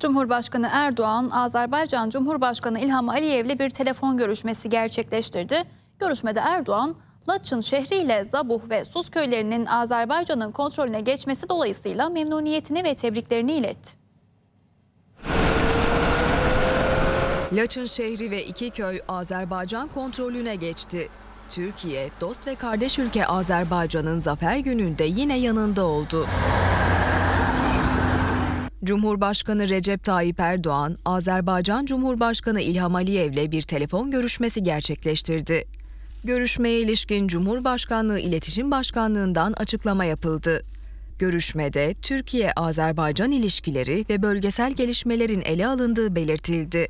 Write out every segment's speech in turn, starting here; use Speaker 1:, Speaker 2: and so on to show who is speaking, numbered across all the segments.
Speaker 1: Cumhurbaşkanı Erdoğan, Azerbaycan Cumhurbaşkanı İlham Aliyev'le bir telefon görüşmesi gerçekleştirdi. Görüşmede Erdoğan, Laçın şehriyle Zabuh ve Sus köylerinin Azerbaycan'ın kontrolüne geçmesi dolayısıyla memnuniyetini ve tebriklerini iletti.
Speaker 2: Laçın şehri ve 2 köy Azerbaycan kontrolüne geçti. Türkiye, dost ve kardeş ülke Azerbaycan'ın zafer gününde yine yanında oldu. Cumhurbaşkanı Recep Tayyip Erdoğan, Azerbaycan Cumhurbaşkanı İlham Aliyev'le bir telefon görüşmesi gerçekleştirdi. Görüşmeye ilişkin Cumhurbaşkanlığı İletişim Başkanlığı'ndan açıklama yapıldı. Görüşmede Türkiye-Azerbaycan ilişkileri ve bölgesel gelişmelerin ele alındığı belirtildi.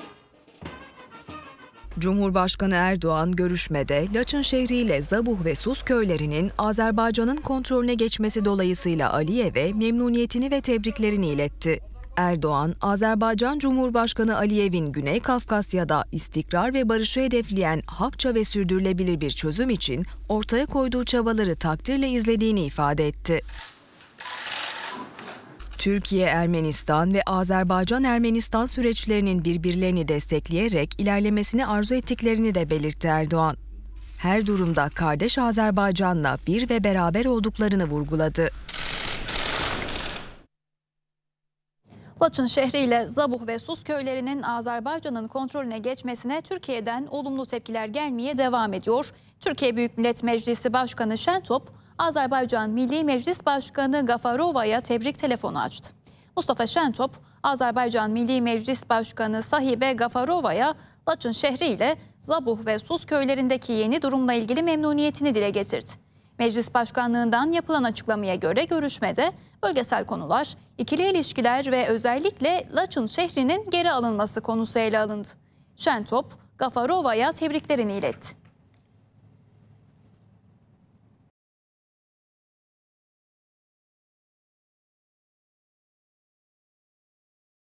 Speaker 2: Cumhurbaşkanı Erdoğan görüşmede Laçın şehriyle Zabuh ve Sus köylerinin Azerbaycan'ın kontrolüne geçmesi dolayısıyla Aliyev'e memnuniyetini ve tebriklerini iletti. Erdoğan, Azerbaycan Cumhurbaşkanı Aliyev'in Güney Kafkasya'da istikrar ve barışı hedefleyen hakça ve sürdürülebilir bir çözüm için ortaya koyduğu çabaları takdirle izlediğini ifade etti. Türkiye-Ermenistan ve Azerbaycan-Ermenistan süreçlerinin birbirlerini destekleyerek ilerlemesini arzu ettiklerini de belirtti Erdoğan. Her durumda kardeş Azerbaycan'la bir ve beraber olduklarını vurguladı.
Speaker 1: Laçın şehriyle Zabuh ve Sus köylerinin Azerbaycan'ın kontrolüne geçmesine Türkiye'den olumlu tepkiler gelmeye devam ediyor. Türkiye Büyük Millet Meclisi Başkanı Şentop, Azerbaycan Milli Meclis Başkanı Gafarova'ya tebrik telefonu açtı. Mustafa Şentop, Azerbaycan Milli Meclis Başkanı Sahibe Gafarova'ya Laçın şehriyle Zabuh ve Sus köylerindeki yeni durumla ilgili memnuniyetini dile getirdi. Meclis Başkanlığı'ndan yapılan açıklamaya göre görüşmede bölgesel konular, ikili ilişkiler ve özellikle Laçın şehrinin geri alınması konusu ele alındı. Şentop, Gafarova'ya tebriklerini iletti.